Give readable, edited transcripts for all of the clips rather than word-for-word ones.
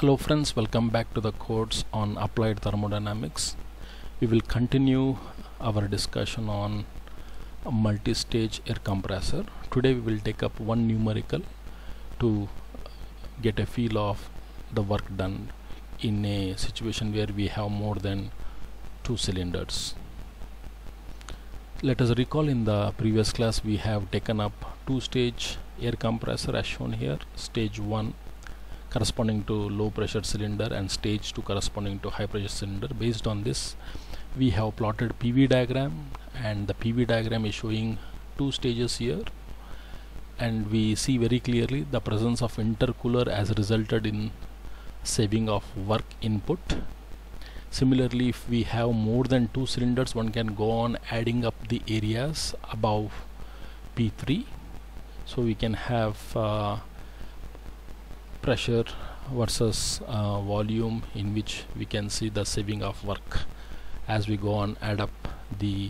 Hello friends, welcome back to the course on applied thermodynamics. We will continue our discussion on a multi-stage air compressor. Today we will take up one numerical to get a feel of the work done in a situation where we have more than two cylinders. Let us recall, in the previous class we have taken up two-stage air compressor as shown here. Stage 1 corresponding to low pressure cylinder and stage 2 corresponding to high pressure cylinder. Based on this, we have plotted PV diagram, and the PV diagram is showing two stages here, and we see very clearly the presence of intercooler has resulted in saving of work input. Similarly, if we have more than two cylinders, one can go on adding up the areas above P3, so we can have pressure versus volume, in which we can see the saving of work as we go on add up the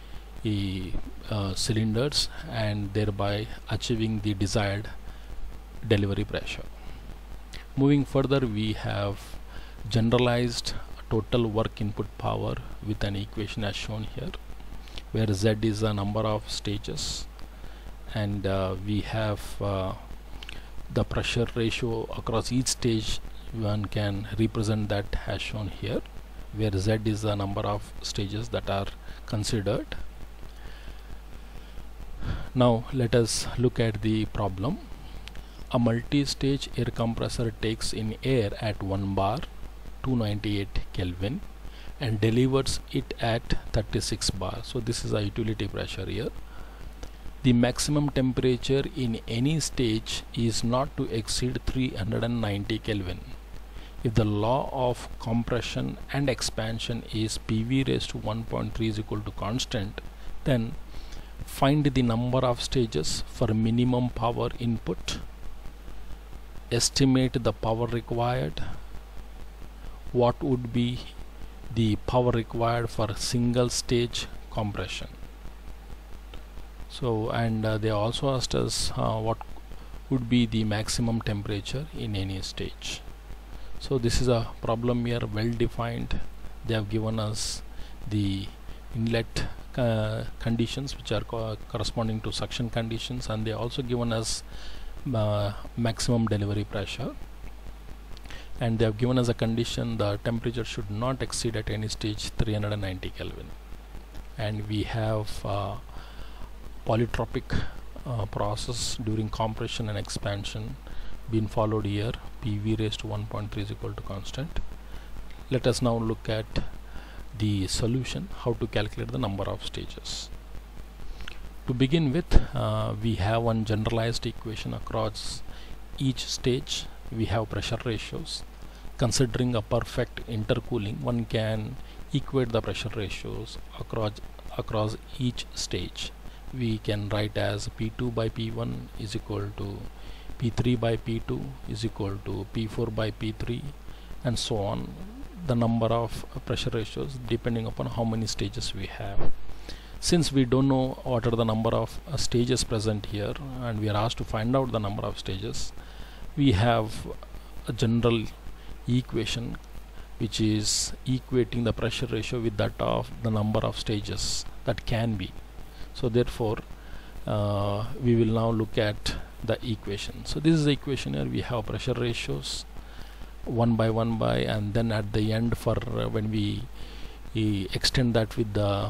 cylinders, and thereby achieving the desired delivery pressure. Moving further, we have generalized total work input power with an equation as shown here, where Z is the number of stages, and we have the pressure ratio across each stage. One can represent that as shown here, where Z is the number of stages that are considered. Now let us look at the problem. A multi-stage air compressor takes in air at 1 bar 298 Kelvin and delivers it at 36 bar. So this is a utility pressure here. The maximum temperature in any stage is not to exceed 390 Kelvin. If the law of compression and expansion is PV raised to 1.3 is equal to constant, then find the number of stages for minimum power input, estimate the power required, what would be the power required for single stage compression. So, and they also asked us what would be the maximum temperature in any stage. So this is a problem here, well defined. They have given us the inlet conditions, which are corresponding to suction conditions, and they also given us maximum delivery pressure, and they have given us a condition: the temperature should not exceed at any stage 390 Kelvin, and we have polytropic process during compression and expansion being followed here. PV raised to 1.3 is equal to constant. Let us now look at the solution, how to calculate the number of stages. To begin with, we have one generalized equation. Across each stage we have pressure ratios. Considering a perfect intercooling, one can equate the pressure ratios across each stage. We can write as P2 by P1 is equal to P3 by P2 is equal to P4 by P3, and so on. The number of pressure ratios depending upon how many stages we have. Since we don't know what are the number of stages present here, and we are asked to find out the number of stages, we have a general equation which is equating the pressure ratio with that of the number of stages that can be. So therefore we will now look at the equation. So this is the equation here. We have pressure ratios 1 by 1 by, and then at the end, for when we extend that with the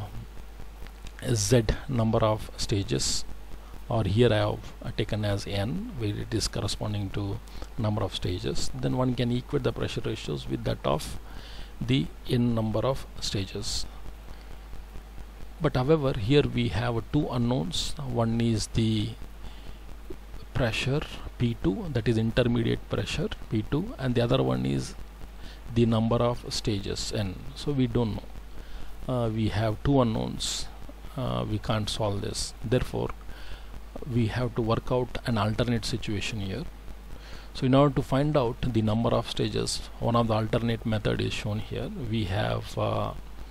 Z number of stages, or here I have taken as n, where it is corresponding to number of stages, then one can equate the pressure ratios with that of the n number of stages. But however, here we have two unknowns. One is the pressure P2, that is intermediate pressure P2, and the other one is the number of stages n. So we don't know. We have two unknowns. We can't solve this. Therefore, we have to work out an alternate situation here. So in order to find out the number of stages, one of the alternate method is shown here. We have a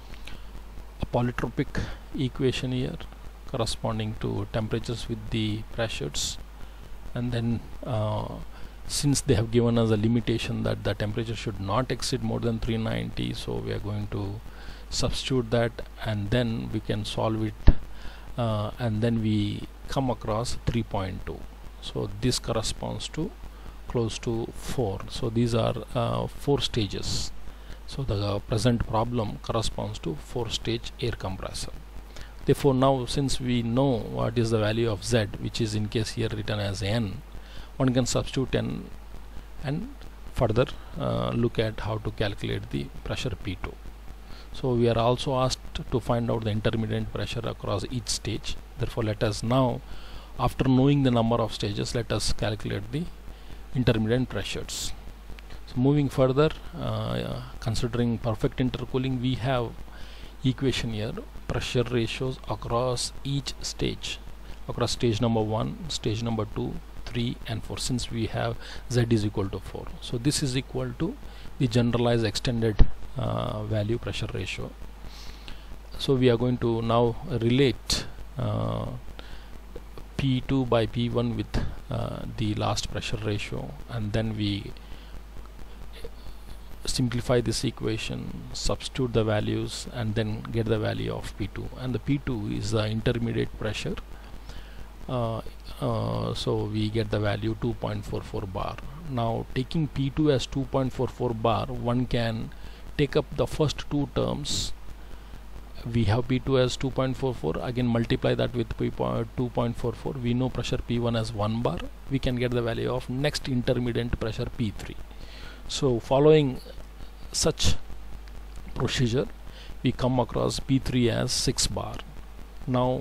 polytropic equation here corresponding to temperatures with the pressures, and then since they have given us a limitation that the temperature should not exceed more than 390, so we are going to substitute that, and then we can solve it, and then we come across 3.2. so this corresponds to close to 4. So these are 4 stages. So the present problem corresponds to 4-stage air compressor. Therefore, now since we know what is the value of Z, which is in case here written as N, one can substitute N and further look at how to calculate the pressure P2. So we are also asked to find out the intermediate pressure across each stage. Therefore, let us now, after knowing the number of stages, let us calculate the intermediate pressures. So moving further, considering perfect intercooling, we have equation here, pressure ratios across each stage, across stage number 1, stage number 2, 3 and 4, since we have Z is equal to 4. So this is equal to the generalized extended value pressure ratio. So we are going to now relate P2 by P1 with the last pressure ratio, and then we simplify this equation, substitute the values, and then get the value of P2, and the P2 is the intermediate pressure. So we get the value 2.44 bar. Now taking P2 as 2.44 bar, one can take up the first two terms. We have P2 as 2.44, again multiply that with 2.44. we know pressure P1 as 1 bar. We can get the value of next intermediate pressure P3. So following such procedure, we come across P3 as 6 bar. Now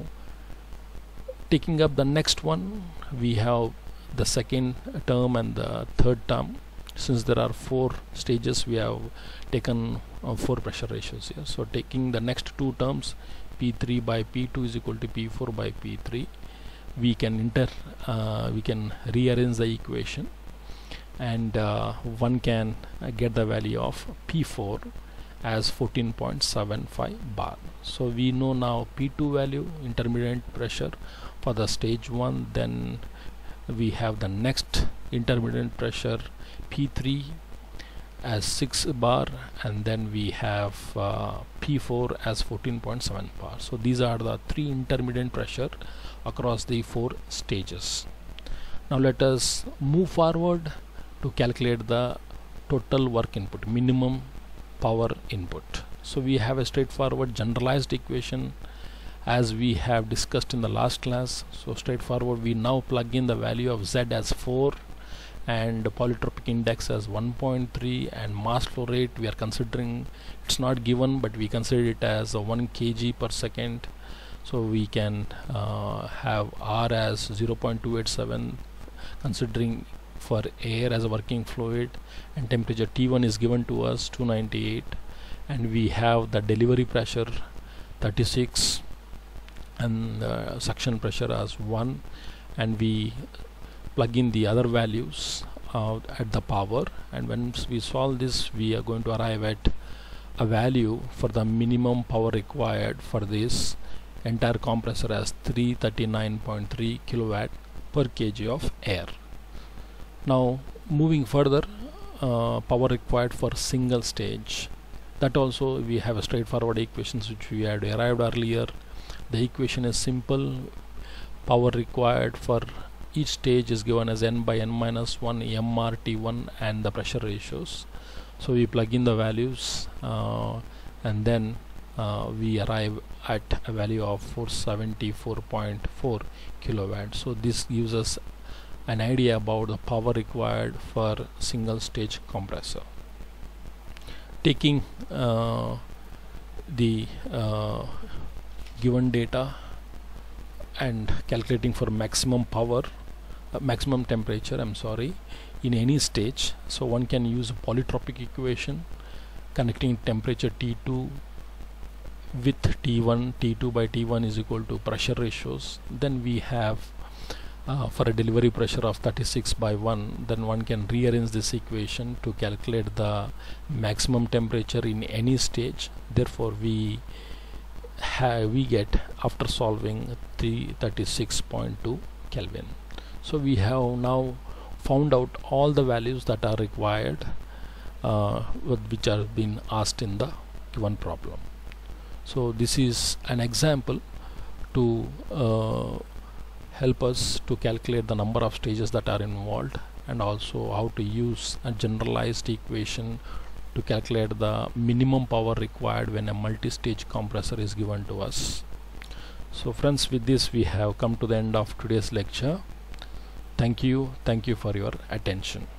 taking up the next one, we have the second term and the third term. Since there are 4 stages, we have taken 4 pressure ratios here. So taking the next two terms, P3 by P2 is equal to P4 by P3, we can rearrange the equation, and one can get the value of P4 as 14.75 bar. So we know now P2 value, intermediate pressure for the stage 1. Then we have the next intermediate pressure P3 as 6 bar, and then we have P4 as 14.7 bar. So these are the 3 intermediate pressure across the 4 stages. Now let us move forward to calculate the total work input, minimum power input. So we have a straightforward generalized equation as we have discussed in the last class. So straightforward, we now plug in the value of Z as 4 and polytropic index as 1.3, and mass flow rate we are considering, it's not given but we consider it as 1 kg per second. So we can have R as 0.287 considering for air as a working fluid, and temperature T1 is given to us 298, and we have the delivery pressure 36 and suction pressure as 1, and we plug in the other values at the power, and once we solve this, we are going to arrive at a value for the minimum power required for this entire compressor as 339.3 kilowatt per kg of air. Now moving further, power required for single stage, that also we have a straightforward equations which we had arrived earlier. The equation is simple. Power required for each stage is given as n by n minus 1 MRT1 and the pressure ratios. So we plug in the values, and then we arrive at a value of 474.4 kilowatt. So this gives us an idea about the power required for single stage compressor. Taking the given data and calculating for maximum power, maximum temperature, in any stage, so one can use a polytropic equation connecting temperature T2 with T1. T2 by T1 is equal to pressure ratios. Then we have for a delivery pressure of 36 by 1, then one can rearrange this equation to calculate the maximum temperature in any stage. Therefore we get, after solving, 336.2 Kelvin. So we have now found out all the values that are required which are been asked in the given problem. So this is an example to help us to calculate the number of stages that are involved, and also how to use a generalized equation to calculate the minimum power required when a multi-stage compressor is given to us. So friends, with this we have come to the end of today's lecture. Thank you for your attention.